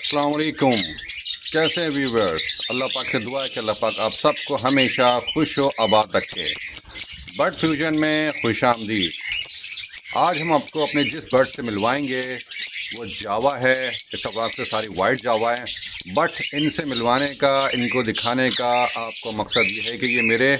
अस्सलाम वालेकुम। कैसे हैं व्यूवर्स? अल्लाह पाक से दुआ है कि अल्लाह पाक आप सबको हमेशा खुश व आबाद रखे। बर्ड फ्यूजन में खुश आमदीद। आज हम आपको अपने जिस बर्ड से मिलवाएंगे वो जावा है। इत्तफाक से सारी वाइट जावा है, बट इनसे मिलवाने का, इनको दिखाने का आपको मकसद ये है कि ये मेरे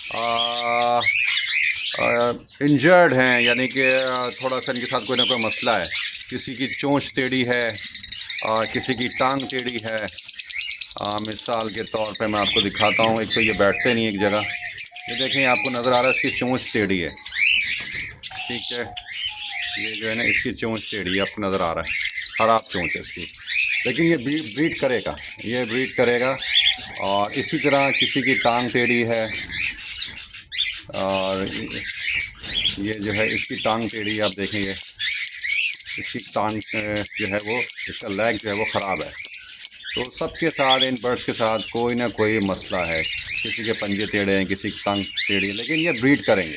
इंजर्ड हैं, यानी कि थोड़ा सा इनके साथ कोई ना कोई मसला है। किसी की चोंच टेढ़ी है, किसी की टांग टेढ़ी है। मिसाल के तौर पे मैं आपको दिखाता हूँ। एक तो ये बैठते नहीं एक जगह, ये देखें आपको नज़र आ रहा है इसकी चोंच टेढ़ी है, ठीक है। ये जो है ना इसकी चोंच टेढ़ी है, आपको नज़र आ रहा है, ख़राब चोंच है इसकी। लेकिन ये ब्रीड करेगा, ये ब्रीड करेगा। और इसी तरह किसी की टांग टेढ़ी है, और ये जो है इसकी टांग टेढ़ी, आप देखें ये इसकी टांग जो है वो, इसका लेग जो है वो ख़राब है। तो सबके साथ, इन बर्ड्स के साथ कोई ना कोई मसला है। किसी के पंजे टेढ़े हैं, किसी की टांग टेढ़ी है, लेकिन ये ब्रीड करेंगे,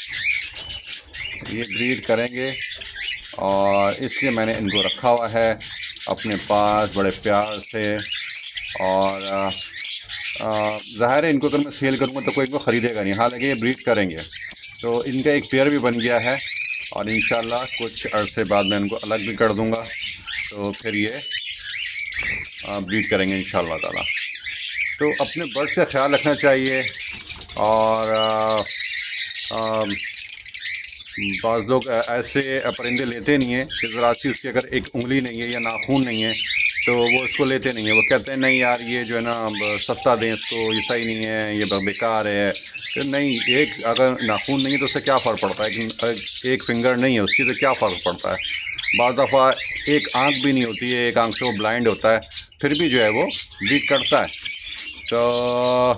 ये ब्रीड करेंगे। और इसलिए मैंने इनको रखा हुआ है अपने पास बड़े प्यार से। और ज़ाहिर है इनको अगर मैं सेल करूँगा तो कोई इनको ख़रीदेगा नहीं, हालांकि ये ब्रीड करेंगे। तो इनका एक पेयर भी बन गया है, और इंशाल्लाह कुछ अरसे बाद मैं इनको अलग भी कर दूँगा, तो फिर ये ब्रीड करेंगे इंशाल्लाह ताला। तो अपने बर्ड से ख्याल रखना चाहिए। और बाज़ लोग ऐसे परिंदे लेते नहीं हैं कि ज़रा सी उसकी अगर एक उंगली नहीं है या नाखून नहीं है तो वो इसको लेते नहीं है। वो कहते हैं नहीं यार ये जो है ना सस्ता दें इसको, ये सही नहीं है, ये बेकार है। तो नहीं, एक अगर नाखून नहीं है तो उससे क्या फ़र्क पड़ता है? एक फिंगर नहीं है उसकी तो क्या फ़र्क पड़ता है? बाज़ दफ़ा एक आँख भी नहीं होती है, एक आँख से वो ब्लाइंड होता है, फिर भी जो है वो ब्रीड करता है। तो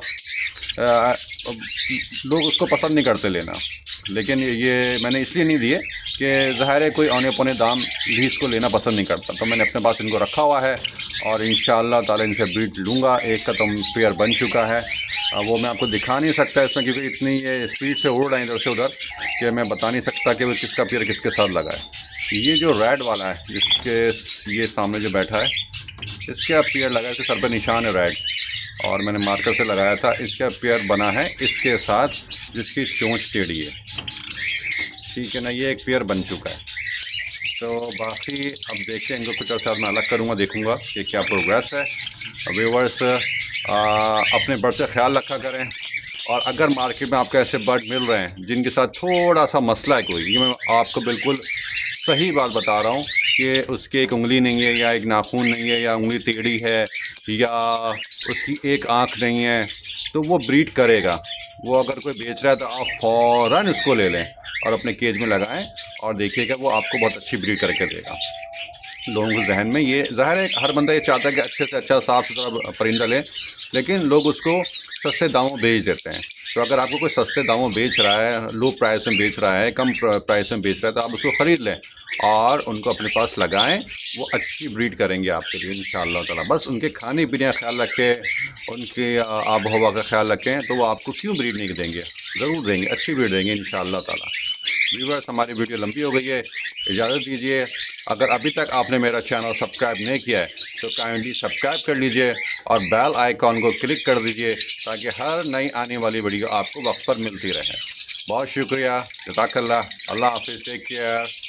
लोग उसको पसंद नहीं करते लेना। लेकिन ये मैंने इसलिए नहीं दिए कि ज़ाहिर है कोई औने पौने दाम भी इसको लेना पसंद नहीं करता। तो मैंने अपने पास इनको रखा हुआ है, और इंशाअल्लाह ताला इनसे ब्रीड लूँगा। एक का तो पेयर बन चुका है, वो मैं आपको दिखा नहीं सकता इसमें, क्योंकि इतनी ये स्पीड से उड़ रहे हैं इधर से उधर कि मैं बता नहीं सकता कि वो किसका पेयर किसके साथ लगा है। ये जो रेड वाला है, जिसके ये सामने जो बैठा है, इसका पेयर लगा है, इसके सर पर निशान है रेड, और मैंने मार्कर से लगाया था। इसका पेयर बना है इसके साथ जिसकी चोंच टेढ़ी है, ठीक है ना। ये एक पेयर बन चुका है। तो बाकी अब देखते हैं, इनको कुछ अर्सा मैं अलग करूँगा, देखूँगा कि क्या प्रोग्रेस है। व्यूवर्स अपने बर्ड से ख्याल रखा करें। और अगर मार्केट में आपको ऐसे बर्ड मिल रहे हैं जिनके साथ थोड़ा सा मसला है कोई, ये मैं आपको बिल्कुल सही बात बता रहा हूँ कि उसकी एक उंगली नहीं है, या एक नाखून नहीं है, या उंगली टेढ़ी है, या उसकी एक आँख नहीं है, तो वो ब्रीड करेगा। वो अगर कोई बेच रहा है तो आप फ़ौरन इसको ले लें और अपने केज में लगाएं, और देखिएगा वो आपको बहुत अच्छी ब्रीड करके देगा। लोगों के जहन में ये ज़ाहिर है हर बंदा ये चाहता है कि अच्छे से अच्छा साफ़ सुथरा परिंदा ले, लेकिन लोग उसको सस्ते दामों बेच देते हैं। तो अगर आपको कोई सस्ते दामों बेच रहा है, लो प्राइस में बेच रहा है, कम प्राइस में बेच रहा है, तो आप उसको ख़रीद लें और उनको अपने पास लगाएं। वो अच्छी ब्रीड करेंगे आपके लिए इंशाअल्लाह ताला। बस उनके खाने पीने का ख्याल रखें, उनके आब हवा का ख्याल रखें, तो वो आपको क्यों ब्रीड नहीं देंगे? ज़रूर देंगे, अच्छी ब्रीड देंगे इंशाअल्लाह ताला। व्यूअर्स हमारी वीडियो लंबी हो गई है, इजाज़त दीजिए। अगर अभी तक आपने मेरा चैनल सब्सक्राइब नहीं किया है तो काइंडली सब्सक्राइब कर लीजिए और बेल आइकॉन को क्लिक कर दीजिए, ताकि हर नई आने वाली वीडियो आपको वक्त पर मिलती रहे। बहुत शुक्रिया, जज़ाकल्लाह, अल्लाह हाफ़िज़, टेक केयर।